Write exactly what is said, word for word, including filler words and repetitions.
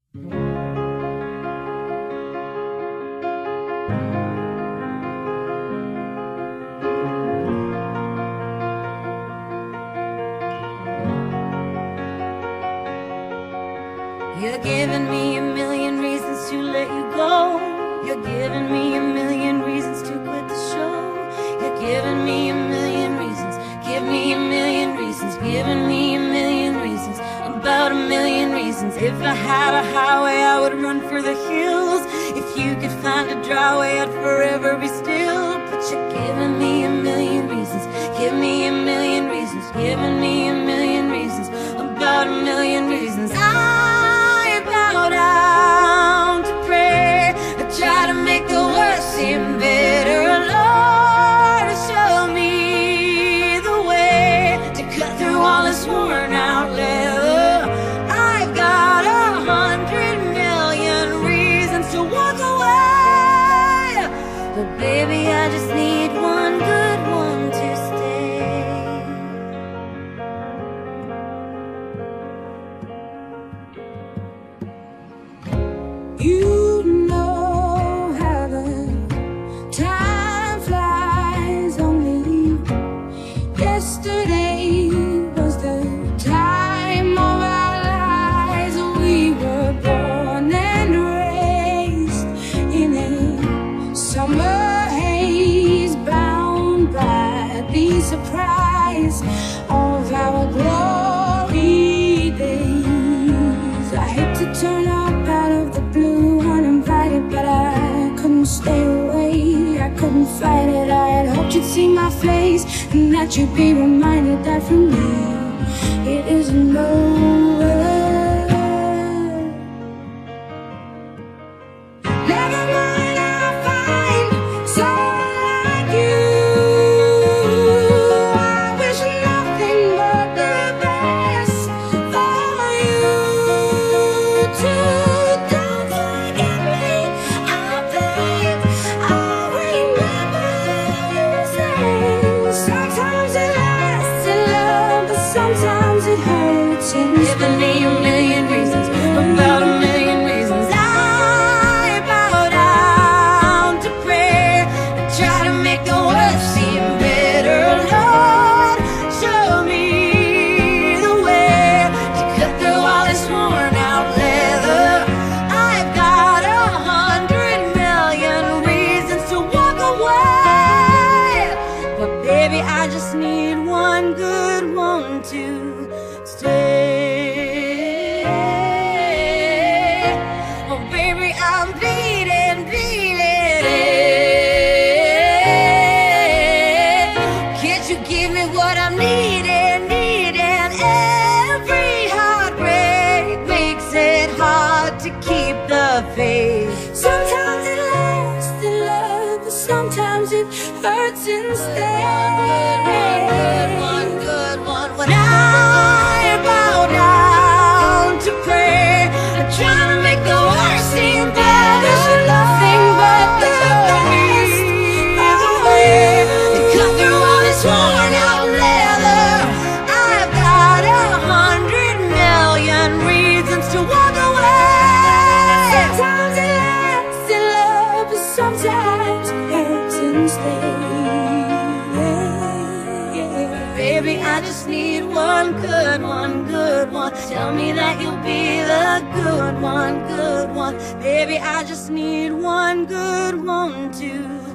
You're giving me a million reasons to let you go. You're giving me a million reasons to quit the show. You're giving me a million reasons. Give me a million reasons. Giving me a million reasons. About a million reasons. If I had a highway, I would run for the hills. If you could find a dry way, I'd forever be still. But you're giving me a million reasons. Give me a million reasons. Giving me a million reasons. About a million reasons. I bow down to pray. I try to make the worst seem better. Lord, show me the way to cut through all this worn out leather. I've got a hundred million reasons to walk away, but baby, I just need one good one to stay. You know how the time flies. Only yesterday was the time of our lives. We were born and raised in a summer haze, bound by the surprise of our glory days. I hate to turn up out of the blue uninvited, but I couldn't stay away. I couldn't fight it. I had hoped you'd see my face and that you'd be reminded that for me it isn't over. Never mind, I'll find someone like you. I wish nothing but the best for you too. Don't forget me, I'll think I'll remember you say. Sometimes it lasts in love, but sometimes it hurts instead. Giving me a million reasons, about a million reasons. I bow down to prayer. I try to make the worst seem better. Lord, show me the way to cut through all this worn out leather. I've got a hundred million reasons to walk away, but baby, I just need one good one to stay. Oh baby, I'm bleeding, bleeding. Can't you give me what I'm needing, needing? Every heartbreak makes it hard to keep the faith. Sometimes it lasts in love, but sometimes it hurts instead. One good, one good one. When I bow down to pray, I try to make the worst seem better. There's nothing but the best for me to cut through all this worn out leather. I've got a hundred million reasons to walk away. Sometimes it lasts in love, but sometimes it hurts instead. Baby, I just need one good one, good one. Tell me that you'll be the good one, good one. Baby, I just need one good one to